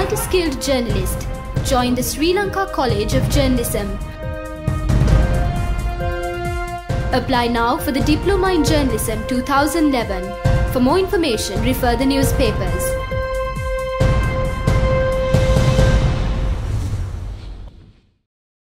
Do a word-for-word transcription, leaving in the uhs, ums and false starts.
multi-skilled journalist. Join the Sri Lanka College of Journalism. Apply now for the Diploma in Journalism two thousand eleven. For more information, refer the newspapers.